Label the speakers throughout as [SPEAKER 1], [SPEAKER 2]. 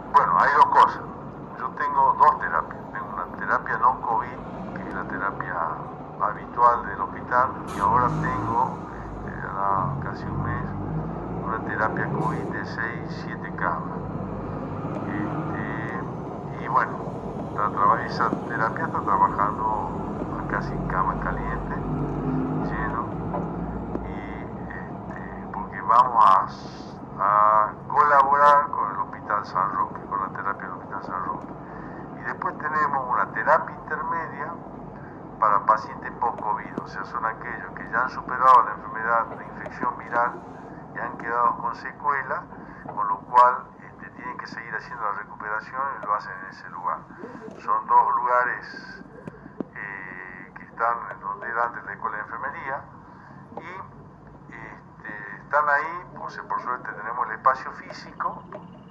[SPEAKER 1] Bueno, hay dos cosas. Yo tengo dos terapias. Tengo una terapia no COVID, que es la terapia habitual del hospital, y ahora tengo, casi un mes, una terapia COVID de 6-7 camas. Y bueno, esa terapia está trabajando casi en camas calientes, lleno, y porque vamos a colaborar con el Hospital San Roque, con la terapia del Hospital San Roque. Y después tenemos una terapia intermedia para pacientes post-COVID, o sea, son aquellos que ya han superado la enfermedad de infección viral y han quedado con secuelas, con lo cual tienen que seguir haciendo la recuperación y lo hacen en ese lugar. Son dos lugares que están en donde era antes la escuela de enfermería y están ahí, por suerte tenemos el espacio físico,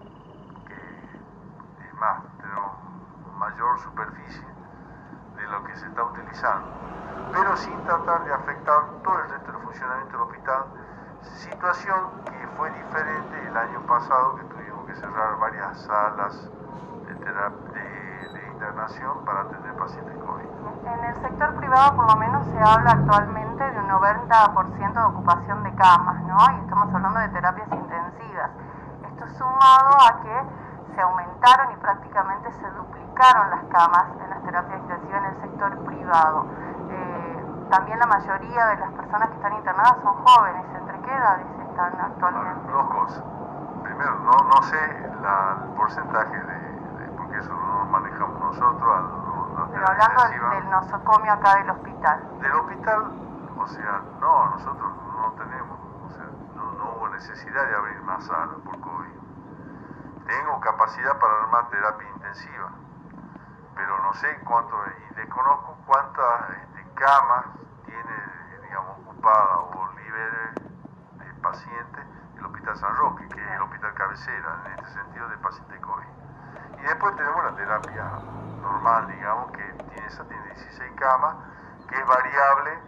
[SPEAKER 1] que es más, tenemos mayor superficie de lo que se está utilizando, pero sin tratar de afectar todo el resto del funcionamiento del hospital, situación que fue diferente el año pasado, que tuvimos que cerrar varias salas de internación para atender pacientes COVID.
[SPEAKER 2] En el sector privado por lo menos se habla actualmente de un 90% de ocupación de camas, ¿no? Y estamos hablando de terapias intensivas. Esto sumado a que se aumentaron y prácticamente se duplicaron las camas en las terapias intensivas en el sector privado. También la mayoría de las personas que están internadas son jóvenes. ¿Entre qué edades están actualmente?
[SPEAKER 1] Dos cosas. Primero, no sé el porcentaje porque eso no lo manejamos nosotros.
[SPEAKER 2] Pero hablando del nosocomio acá del hospital.
[SPEAKER 1] Del hospital, o sea, no, nosotros no tenemos, o sea, no hubo necesidad de abrir más salas por COVID. Tengo capacidad para armar terapia intensiva, pero no sé cuánto, y desconozco cuántas camas tiene, digamos, ocupada o libre de pacientes el Hospital San Roque, que es el hospital cabecera, en este sentido de pacientes COVID. Y después tenemos la terapia normal, digamos, que tiene 16 camas, que es variable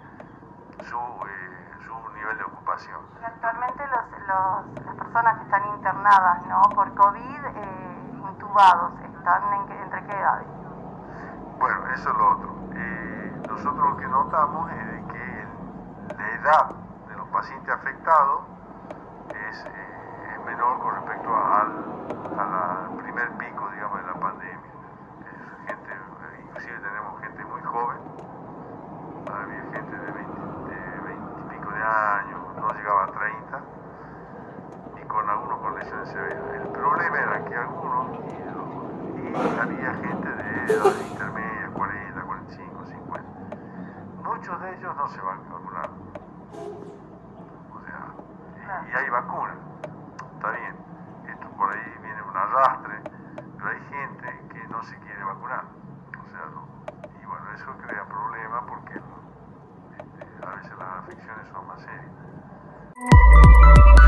[SPEAKER 1] su nivel de ocupación.
[SPEAKER 2] Y actualmente las personas que están internadas, ¿no?, por COVID, intubados, ¿están entre qué edades?
[SPEAKER 1] Bueno, eso es lo otro. Nosotros lo que notamos es de que la edad de los pacientes afectados es menor con respecto al primer pico, digamos, de la pandemia. Inclusive tenemos gente muy joven, había gente de 20 y pico de años, no llegaba a 30, y con algunos con lesiones severas. El problema era que algunos, y había gente de edad intermedia, 40, 45, 50. Muchos de ellos no se van a vacunar. O sea, y hay vacunas. Está bien, esto por ahí viene un arrastre, pero hay gente que no se quiere vacunar. O sea, y bueno, eso crea problemas porque a veces las afecciones son más serias.